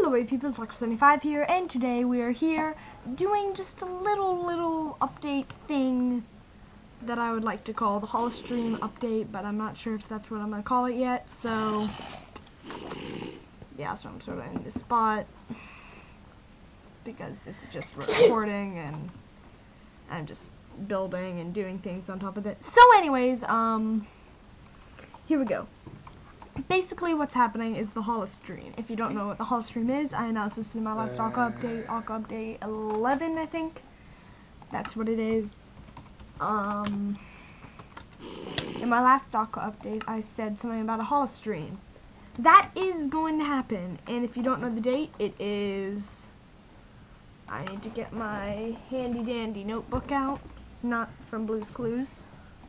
Hello Peoples, Luck75 here, and today we are here doing just a little update thing that I would like to call the Holostream update, but I'm not sure if that's what I'm going to call it yet, so yeah, so I'm sort of in this spot because this is just recording and I'm just building and doing things on top of it. So anyways, here we go. Basically, what's happening is the Holostream. If you don't know what the Holostream is, I announced this in my last Aqua Update 11, I think. That's what it is. In my last Aqua Update, I said something about a Holostream. That is going to happen, and if you don't know the date, it is... I need to get my handy-dandy notebook out, not from Blue's Clues.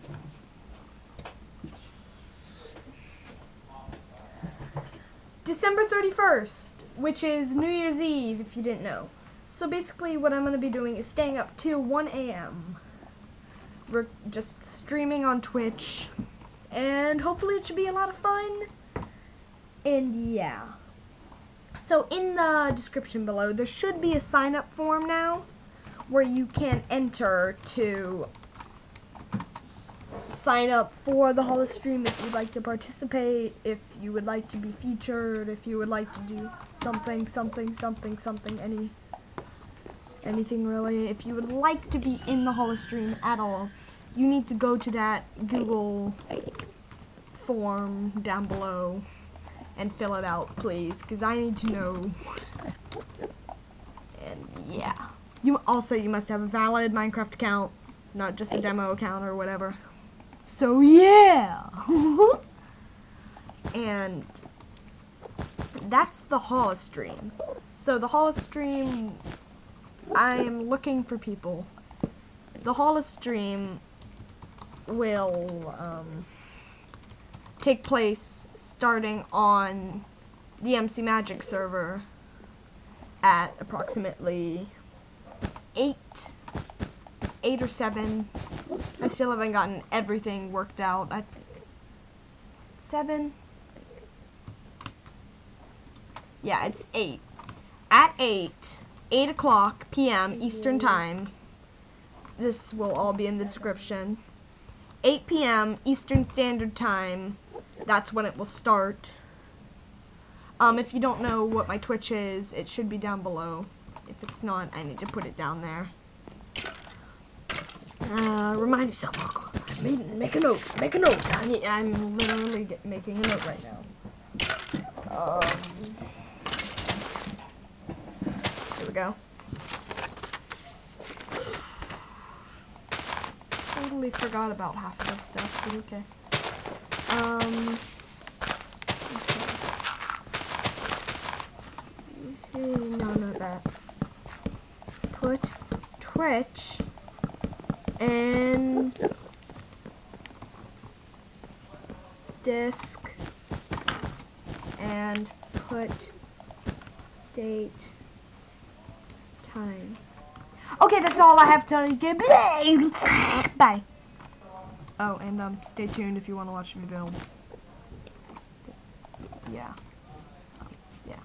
December 31st, which is New Year's Eve, if you didn't know. So basically what I'm going to be doing is staying up till 1 a.m. We're just streaming on Twitch, and hopefully it should be a lot of fun. And yeah. So in the description below, there should be a sign-up form now, where you can enter to sign up for the Holostream if you'd like to participate, if you would like to be featured, if you would like to do something, anything really. If you would like to be in the Holostream at all, you need to go to that Google form down below and fill it out, please, because I need to know. And yeah. You must have a valid Minecraft account, not just a demo account or whatever. So yeah, and that's the Holostream. So the Holostream, I am looking for people. The Holostream will take place starting on the MC Magic server at approximately 8 or 7. I still haven't gotten everything worked out. 7? Yeah, it's 8. At 8 o'clock p.m. Eastern Time. This will all be in the description. 8 p.m. Eastern Standard Time. That's when it will start. If you don't know what my Twitch is, it should be down below. If it's not, I need to put it down there. Remind yourself, make a note, I'm literally making a note right now. Here we go. Totally forgot about half of this stuff, but okay. No, not that. Put Twitch and disk and put date time. Okay, that's all I have to tell you. Bye. Oh, and stay tuned if you want to watch me build. Yeah. Yeah.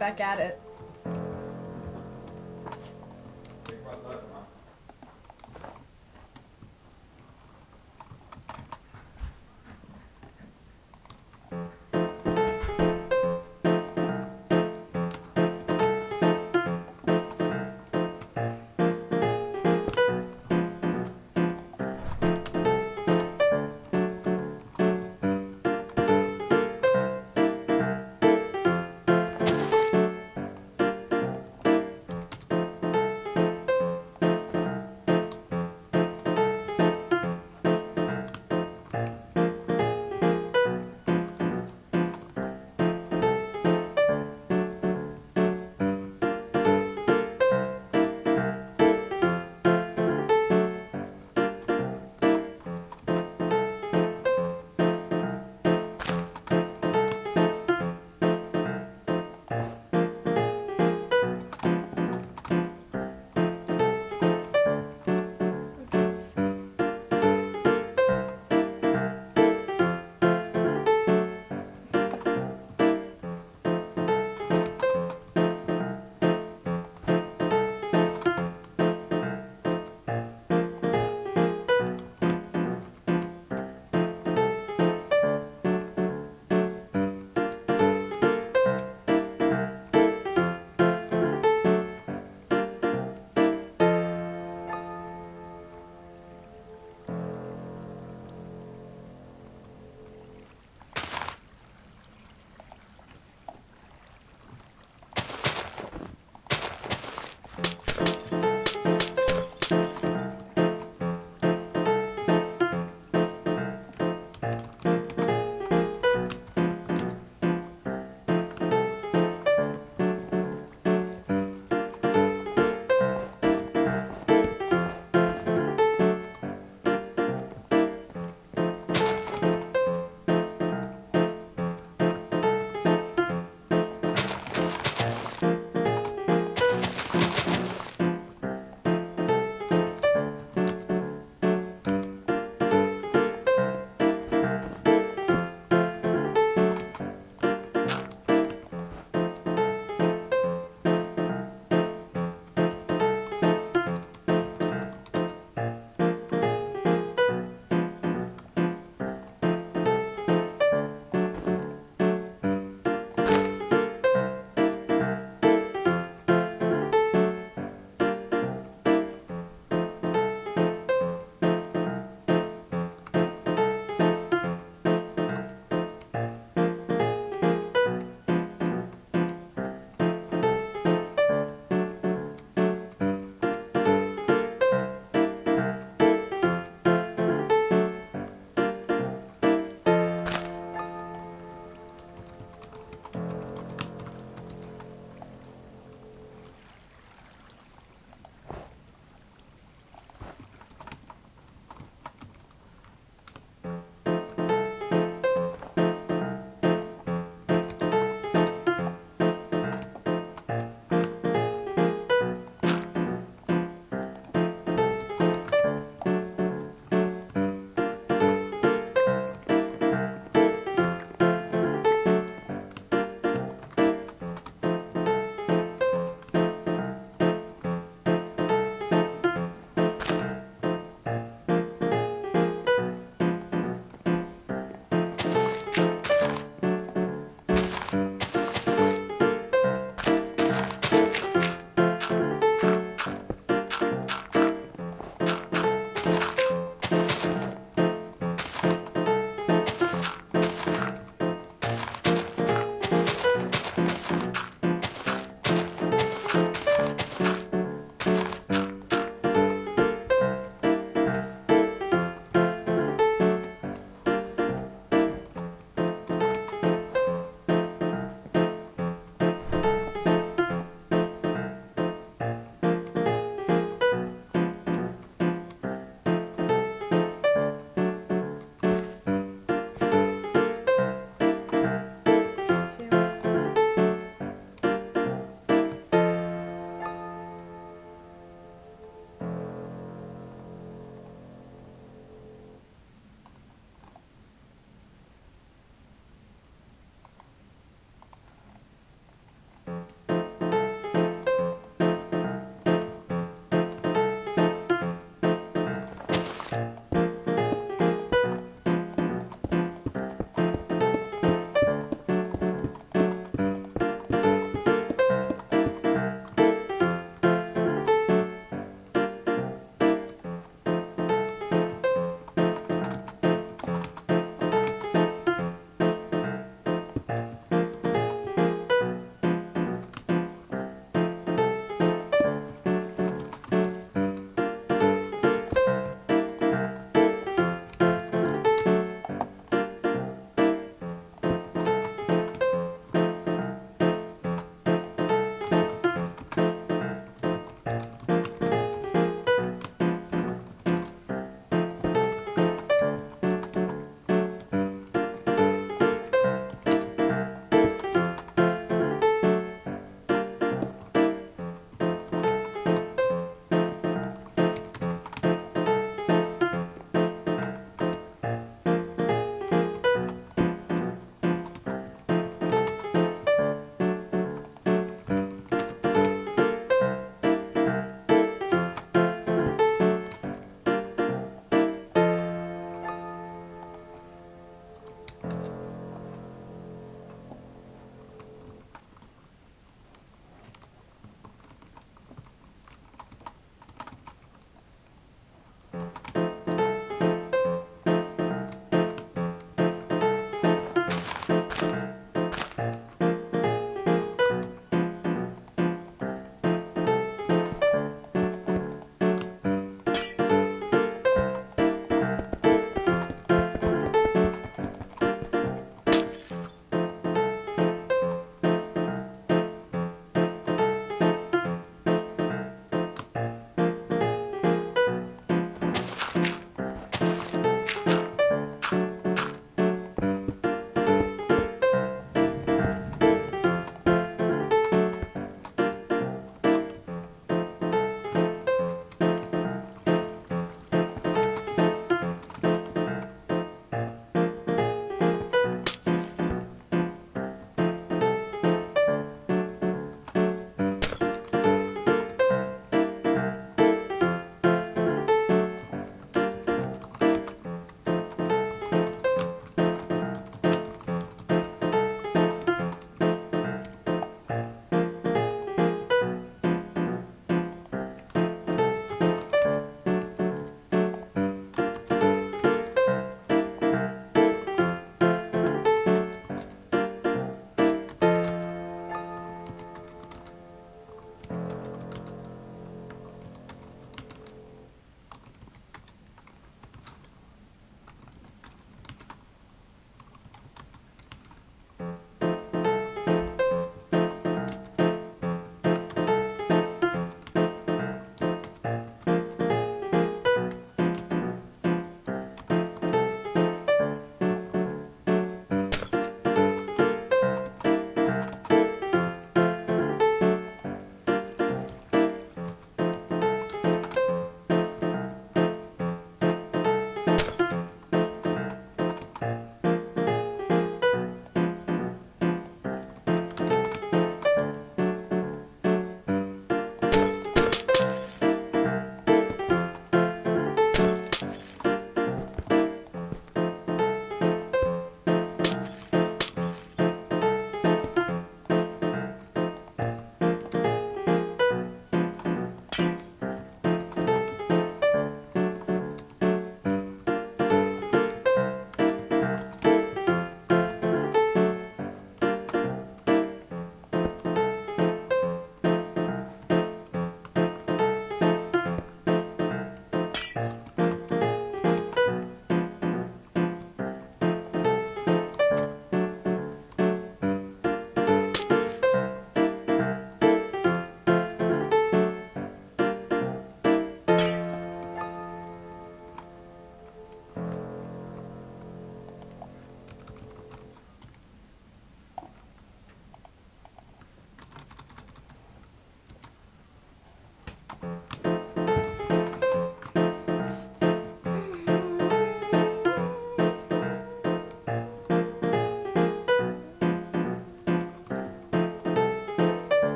back at it.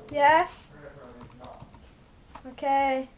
Yes? Okay.